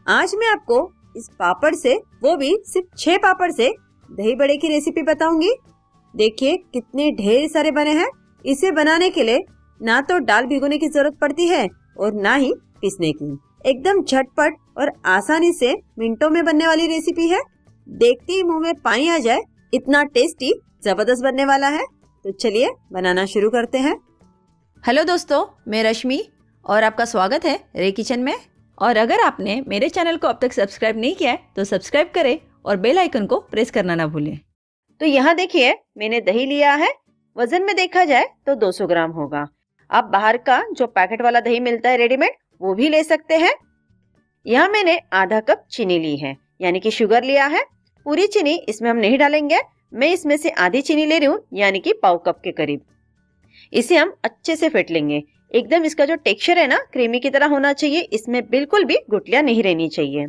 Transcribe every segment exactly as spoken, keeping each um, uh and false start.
आज मैं आपको इस पापड़ से, वो भी सिर्फ छह पापड़ से दही बड़े की रेसिपी बताऊंगी। देखिए कितने ढेर सारे बने हैं। इसे बनाने के लिए ना तो दाल भिगोने की जरूरत पड़ती है और ना ही पीसने की। एकदम झटपट और आसानी से मिनटों में बनने वाली रेसिपी है। देखते ही मुंह में पानी आ जाए, इतना टेस्टी जबरदस्त बनने वाला है। तो चलिए बनाना शुरू करते हैं। हेलो दोस्तों, मैं रश्मि और आपका स्वागत है रे किचन में। और अगर आपने मेरे चैनल को अब तक सब्सक्राइब नहीं किया है तो सब्सक्राइब करें और बेल आइकन को प्रेस करना ना भूलें। तो यहाँ देखिए मैंने दही लिया है। वजन में देखा जाए तो दो सौ ग्राम होगा। आप बाहर का जो पैकेट वाला दही मिलता है रेडीमेड, वो भी ले सकते हैं। यहाँ मैंने आधा कप चीनी ली है, यानी कि शुगर लिया है। पूरी चीनी इसमें हम नहीं डालेंगे, मैं इसमें से आधी चीनी ले रही हूँ, यानी कि पाव कप के करीब। इसे हम अच्छे से फेंट लेंगे। एकदम इसका जो टेक्सचर है ना, क्रीमी की तरह होना चाहिए। इसमें बिल्कुल भी गुठलियां नहीं रहनी चाहिए।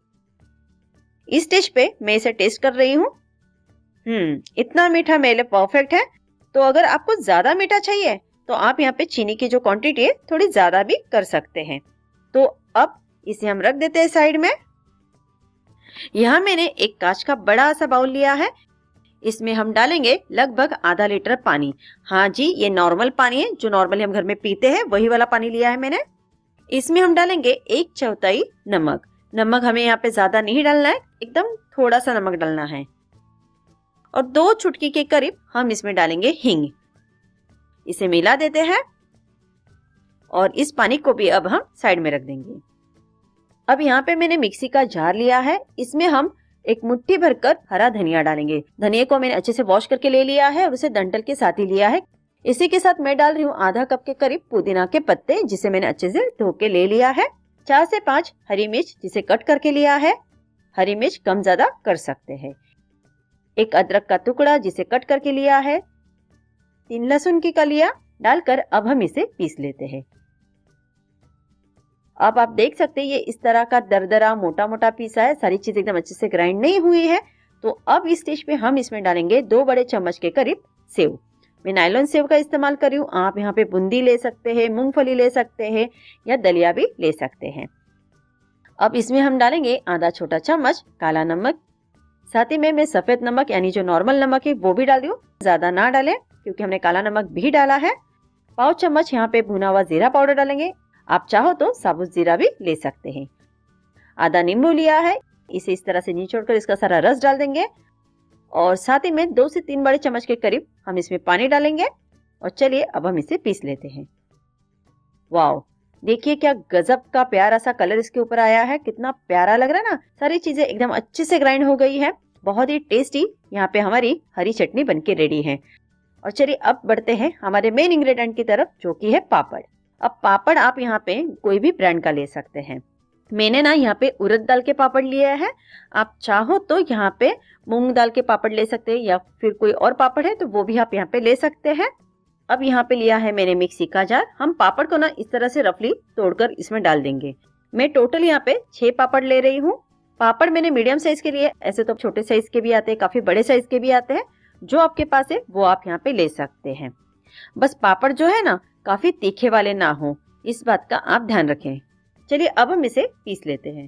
इस स्टेज पे मैं इसे टेस्ट कर रही हूँ। हम्म इतना मीठा मेरे लिए परफेक्ट है। तो अगर आपको ज्यादा मीठा चाहिए तो आप यहाँ पे चीनी की जो क्वांटिटी है थोड़ी ज्यादा भी कर सकते हैं। तो अब इसे हम रख देते हैं साइड में। यहाँ मैंने एक कांच का बड़ा सा बाउल लिया है। इसमें हम डालेंगे लगभग आधा लीटर पानी। हाँ जी, ये नॉर्मल पानी है, जो नॉर्मली हम घर में पीते हैं, वही वाला पानी लिया है मैंने। इसमें हम डालेंगे एक चौथाई नमक। नमक हमें यहाँ पे ज्यादा नहीं डालना है, एकदम थोड़ा सा नमक डालना है। और दो चुटकी के करीब हम इसमें डालेंगे हींग। इसे मिला देते हैं और इस पानी को भी अब हम साइड में रख देंगे। अब यहाँ पे मैंने मिक्सी का जार लिया है। इसमें हम एक मुट्ठी भरकर हरा धनिया डालेंगे। धनिया को मैंने अच्छे से वॉश करके ले लिया है और उसे डंठल के साथ ही लिया है। इसी के साथ मैं डाल रही हूँ आधा कप के करीब पुदीना के पत्ते, जिसे मैंने अच्छे से धो के ले लिया है। चार से पांच हरी मिर्च, जिसे कट करके लिया है। हरी मिर्च कम ज्यादा कर सकते हैं। एक अदरक का टुकड़ा, जिसे कट करके लिया है। तीन लहसुन की कलियां डालकर अब हम इसे पीस लेते हैं। अब आप देख सकते हैं ये इस तरह का दरदरा मोटा मोटा पीसा है। सारी चीज एकदम अच्छे से ग्राइंड नहीं हुई है। तो अब इस स्टेज पे हम इसमें डालेंगे दो बड़े चम्मच के करीब सेव। मैं नायलॉन सेव का इस्तेमाल कर रही हूँ। आप यहाँ पे बूंदी ले सकते हैं, मूंगफली ले सकते हैं या दलिया भी ले सकते हैं। अब इसमें हम डालेंगे आधा छोटा चम्मच काला नमक। साथ ही में मैं सफेद नमक, यानी जो नॉर्मल नमक है, वो भी डाल रही हूँ। ज्यादा ना डालें क्योंकि हमने काला नमक भी डाला है। पाव चम्मच यहाँ पे भुना हुआ जीरा पाउडर डालेंगे। आप चाहो तो साबुत जीरा भी ले सकते हैं। आधा नींबू लिया है, इसे इस तरह से निचोड़कर इसका सारा रस डाल देंगे। और साथ ही में दो से तीन बड़े चम्मच के करीब हम इसमें पानी डालेंगे। और चलिए अब हम इसे पीस लेते हैं। वाह, देखिए क्या गजब का प्यारा सा कलर इसके ऊपर आया है। कितना प्यारा लग रहा है ना। सारी चीजें एकदम अच्छे से ग्राइंड हो गई है। बहुत ही टेस्टी यहाँ पे हमारी हरी चटनी बनके रेडी है। और चलिए अब बढ़ते हैं हमारे मेन इंग्रेडिएंट की तरफ, जो कि है पापड़। अब पापड़ आप यहाँ पे कोई भी ब्रांड का ले सकते हैं। मैंने ना यहाँ पे उड़द दाल के पापड़ लिए हैं। आप चाहो तो यहाँ पे मूंग दाल के पापड़ ले सकते हैं, या फिर कोई और पापड़ है तो वो भी आप यहाँ पे ले सकते हैं। अब यहाँ पे लिया है मैंने मिक्सी का जार। हम पापड़ को ना इस तरह से रफली तोड़कर इसमें डाल देंगे। मैं टोटल यहाँ पे छह पापड़ ले रही हूँ। पापड़ मैंने मीडियम साइज के लिए, ऐसे तो छोटे साइज के भी आते हैं, काफी बड़े साइज के भी आते हैं। जो आपके पास है वो आप यहाँ पे ले सकते हैं। बस पापड़ जो है ना, काफी तीखे वाले ना हो, इस बात का आप ध्यान रखें। चलिए अब हम इसे पीस लेते हैं।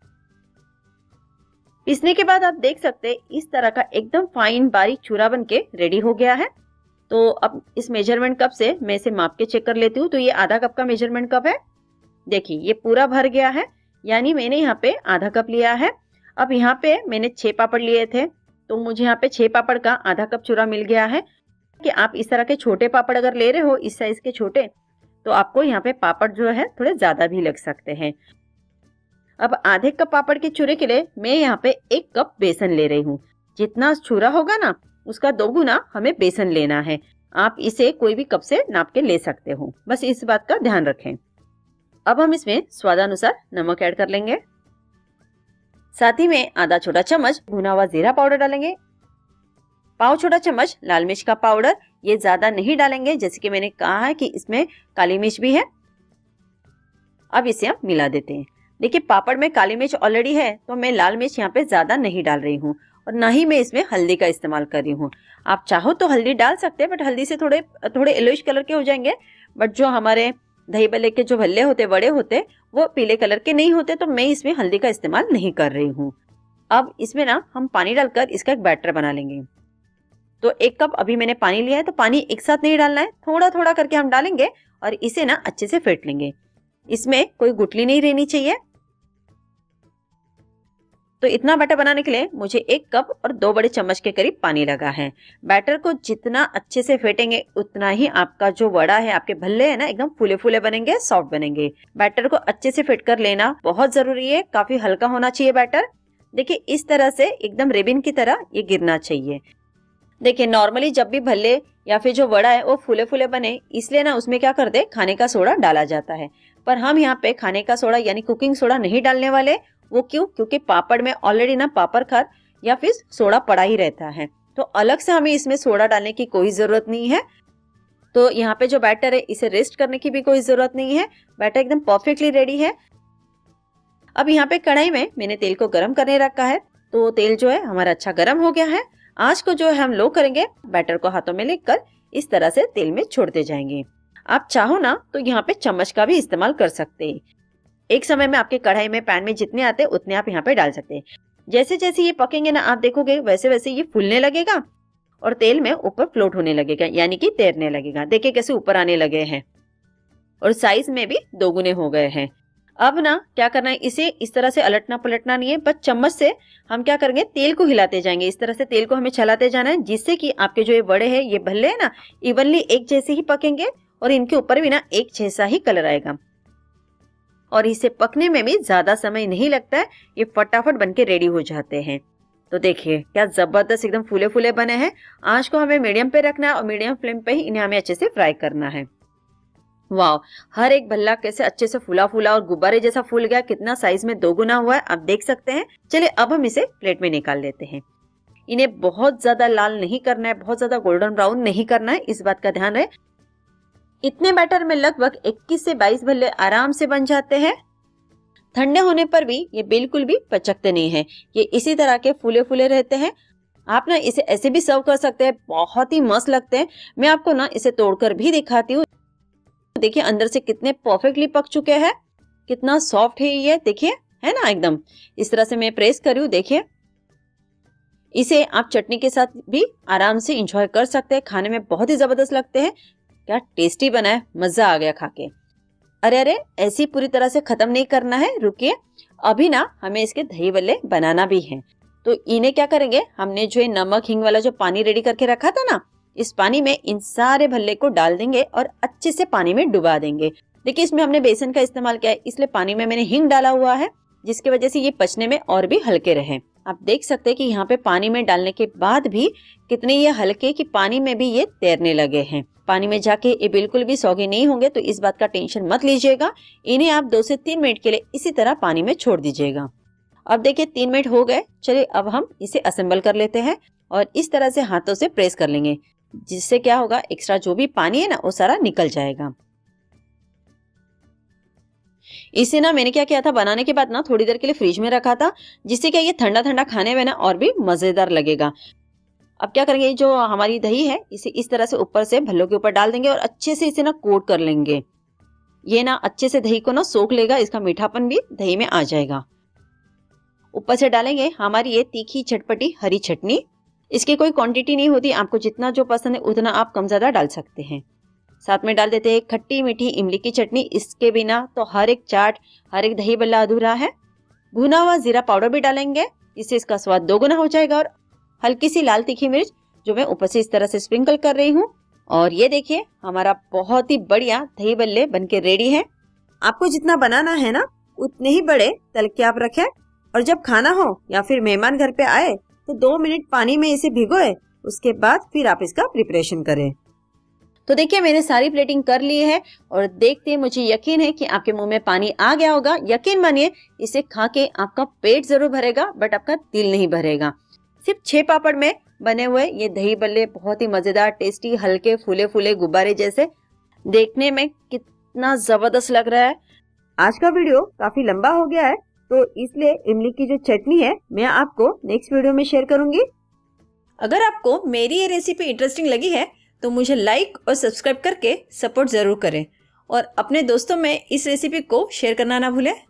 पीसने के बाद आप देख सकते हैं इस तरह का एकदम फाइन बारीक चूरा बन के रेडी हो गया है। तो अब इस मेजरमेंट कप से मैं इसे माप के चेक कर लेती हूँ। तो ये आधा कप का मेजरमेंट कप है। देखिए ये पूरा भर गया है, यानी मैंने यहाँ पे आधा कप लिया है। अब यहाँ पे मैंने छह पापड़ लिए थे, तो मुझे यहाँ पे छह पापड़ का आधा कप चूरा मिल गया है। कि आप इस तरह के छोटे पापड़ अगर ले रहे हो, इस साइज के छोटे, तो आपको यहाँ पे पापड़ जो है थोड़े ज्यादा भी लग सकते हैं। अब आधे कप पापड़ के चूरे के लिए मैं यहाँ पे एक कप बेसन ले रही हूँ। जितना चूरा होगा ना, उसका दोगुना हमें बेसन लेना है। आप इसे कोई भी कप से नाप के ले सकते हो, बस इस बात का ध्यान रखें। अब हम इसमें स्वादानुसार नमक ऐड कर लेंगे। साथ ही में आधा छोटा चम्मच भुना हुआ जीरा पाउडर डालेंगे। पाव छोटा चम्मच लाल मिर्च का पाउडर, ये ज्यादा नहीं डालेंगे, जैसे कि मैंने कहा है कि इसमें काली मिर्च भी है। अब इसे हम मिला देते हैं। देखिए पापड़ में काली मिर्च ऑलरेडी है, तो मैं लाल मिर्च यहाँ पे ज्यादा नहीं डाल रही हूँ। और ना ही मैं इसमें हल्दी का इस्तेमाल कर रही हूँ। आप चाहो तो हल्दी डाल सकते हैं, बट हल्दी से थोड़े थोड़े येलोइश कलर के हो जाएंगे। बट जो हमारे दही भल्ले के जो भल्ले होते बड़े होते वो पीले कलर के नहीं होते, तो मैं इसमें हल्दी का इस्तेमाल नहीं कर रही हूँ। अब इसमें ना हम पानी डालकर इसका एक बैटर बना लेंगे। तो एक कप अभी मैंने पानी लिया है, तो पानी एक साथ नहीं डालना है, थोड़ा थोड़ा करके हम डालेंगे और इसे ना अच्छे से फेंट लेंगे। इसमें कोई गुठली नहीं रहनी चाहिए। तो इतना बैटर बनाने के लिए मुझे एक कप और दो बड़े चम्मच के करीब पानी लगा है। बैटर को जितना अच्छे से फेंटेंगे उतना ही आपका जो वड़ा है, आपके भल्ले है ना, एकदम फूले फूले बनेंगे, सॉफ्ट बनेंगे। बैटर को अच्छे से फेंट कर लेना बहुत जरूरी है। काफी हल्का होना चाहिए बैटर। देखिए इस तरह से एकदम रिबन की तरह ये गिरना चाहिए। देखिए नॉर्मली जब भी भल्ले या फिर जो वड़ा है वो फूले फूले बने, इसलिए ना उसमें क्या करते खाने का सोडा डाला जाता है, पर हम यहाँ पे खाने का सोडा यानी कुकिंग सोडा नहीं डालने वाले। वो क्यों? क्योंकि पापड़ में ऑलरेडी ना पापड़ खार या फिर सोडा पड़ा ही रहता है, तो अलग से हमें इसमें सोडा डालने की कोई जरूरत नहीं है। तो यहाँ पे जो बैटर है इसे रेस्ट करने की भी कोई जरूरत नहीं है। बैटर एकदम परफेक्टली रेडी है। अब यहाँ पे कढ़ाई में मैंने तेल को गर्म करने रखा है, तो तेल जो है हमारा अच्छा गर्म हो गया है। आंच को जो है हम लो करेंगे। बैटर को हाथों में लेकर इस तरह से तेल में छोड़ते जाएंगे। आप चाहो ना तो यहाँ पे चम्मच का भी इस्तेमाल कर सकते हैं। एक समय में आपके कढ़ाई में पैन में जितने आते हैं उतने आप यहाँ पे डाल सकते हैं। जैसे जैसे ये पकेंगे ना आप देखोगे वैसे वैसे ये फूलने लगेगा और तेल में ऊपर फ्लोट होने लगेगा, यानी कि तैरने लगेगा। देखिए कैसे ऊपर आने लगे हैं और साइज में भी दोगुने हो गए हैं। अब ना क्या करना है, इसे इस तरह से अलटना पलटना नहीं है, बस चम्मच से हम क्या करेंगे तेल को हिलाते जाएंगे। इस तरह से तेल को हमें चलाते जाना है, जिससे कि आपके जो ये बड़े हैं, ये भल्ले हैं ना, इवनली एक जैसे ही पकेंगे और इनके ऊपर भी ना एक जैसा ही कलर आएगा और इसे पकने में भी ज्यादा समय नहीं लगता है। ये फटाफट बनके रेडी हो जाते हैं। तो देखिए क्या जबरदस्त एकदम फूले फूले बने हैं। आंच को हमें मीडियम पे रखना है और मीडियम फ्लेम पे ही इन्हें हमें अच्छे से फ्राई करना है। वाह, हर एक भल्ला कैसे अच्छे से फूला फूला और गुब्बारे जैसा फूल गया, कितना साइज में दोगुना हुआ है, आप देख सकते हैं। चलिए अब हम इसे प्लेट में निकाल लेते हैं। इन्हें बहुत ज्यादा लाल नहीं करना है, बहुत ज्यादा गोल्डन ब्राउन नहीं करना है, इस बात का ध्यान रहे। इतने बैटर में लगभग इक्कीस से बाईस भल्ले आराम से बन जाते हैं। ठंडे होने पर भी ये बिल्कुल भी पचकते नहीं है, ये इसी तरह के फूले फूले रहते हैं। आप ना इसे ऐसे भी सर्व कर सकते हैं, बहुत ही मस्त लगते हैं। मैं आपको ना इसे तोड़कर भी दिखाती हूँ। देखिए अंदर से कितने परफेक्टली पक चुके हैं, कितना सॉफ्ट है ये, देखिए है ना एकदम। इस तरह से मैं प्रेस करी हूँ, देखिए। इसे आप चटनी के साथ भी आराम से एंजॉय कर सकते हैं, खाने में बहुत ही जबरदस्त लगते हैं। क्या टेस्टी बना है, मजा आ गया खा के। अरे अरे ऐसी पूरी तरह से खत्म नहीं करना है, रुकिए, अभी ना हमें इसके दही भल्ले बनाना भी है। तो इन्हें क्या करेंगे, हमने जो नमक हिंग वाला जो पानी रेडी करके रखा था ना, इस पानी में इन सारे भल्ले को डाल देंगे और अच्छे से पानी में डुबा देंगे। देखिए इसमें हमने बेसन का इस्तेमाल किया है, इसलिए पानी में मैंने हिंग डाला हुआ है, जिसकी वजह से ये पचने में और भी हल्के रहे। आप देख सकते हैं कि यहाँ पे पानी में डालने के बाद भी कितने ये हल्के कि पानी में भी ये तैरने लगे हैं। पानी में जाके ये बिल्कुल भी सौगे नहीं होंगे, तो इस बात का टेंशन मत लीजिएगा। इन्हें आप दो से तीन मिनट के लिए इसी तरह पानी में छोड़ दीजिएगा। अब देखिए तीन मिनट हो गए। चलिए अब हम इसे असेंबल कर लेते हैं और इस तरह से हाथों से प्रेस कर लेंगे, जिससे क्या होगा, एक्स्ट्रा जो भी पानी है ना वो सारा निकल जाएगा। इसे ना मैंने क्या किया था, बनाने के बाद ना थोड़ी देर के लिए फ्रिज में रखा था, जिससे क्या ये ठंडा ठंडा खाने में ना और भी मजेदार लगेगा। अब क्या करेंगे, जो हमारी दही है इसे इस तरह से ऊपर से भल्लों के ऊपर डाल देंगे और अच्छे से इसे ना कोट कर लेंगे। ये ना अच्छे से दही को ना सोख लेगा, इसका मीठापन भी दही में आ जाएगा। ऊपर से डालेंगे हमारी ये तीखी चटपटी हरी चटनी। इसकी कोई क्वांटिटी नहीं होती, आपको जितना जो पसंद है उतना आप कम ज्यादा डाल सकते हैं। साथ में डाल देते हैं खट्टी मीठी इमली की चटनी। इसके बिना तो हर एक चाट, हर एक दही बल्ला अधूरा है। भुना हुआ जीरा पाउडर भी डालेंगे, इससे इसका स्वाद दोगुना हो जाएगा। और हल्की सी लाल तीखी मिर्च जो मैं ऊपर से इस तरह से स्प्रिंकल कर रही हूँ। और ये देखिए हमारा बहुत ही बढ़िया दही बल्ले बनके रेडी है। आपको जितना बनाना है ना उतने ही बड़े तल के आप रखें, और जब खाना हो या फिर मेहमान घर पे आए तो दो मिनट पानी में इसे भिगोए, उसके बाद फिर आप इसका प्रिपरेशन करें। तो देखिए मैंने सारी प्लेटिंग कर ली है और देखते मुझे यकीन है कि आपके मुंह में पानी आ गया होगा। यकीन मानिए इसे खा के आपका पेट जरूर भरेगा, बट आपका दिल नहीं भरेगा। सिर्फ छह पापड़ में बने हुए ये दही बल्ले बहुत ही मजेदार, टेस्टी, हल्के फूले फूले गुब्बारे जैसे, देखने में कितना जबरदस्त लग रहा है। आज का वीडियो काफी लंबा हो गया है, तो इसलिए इमली की जो चटनी है मैं आपको नेक्स्ट वीडियो में शेयर करूंगी। अगर आपको मेरी ये रेसिपी इंटरेस्टिंग लगी है तो मुझे लाइक और सब्सक्राइब करके सपोर्ट ज़रूर करें। और अपने दोस्तों में इस रेसिपी को शेयर करना ना भूलें।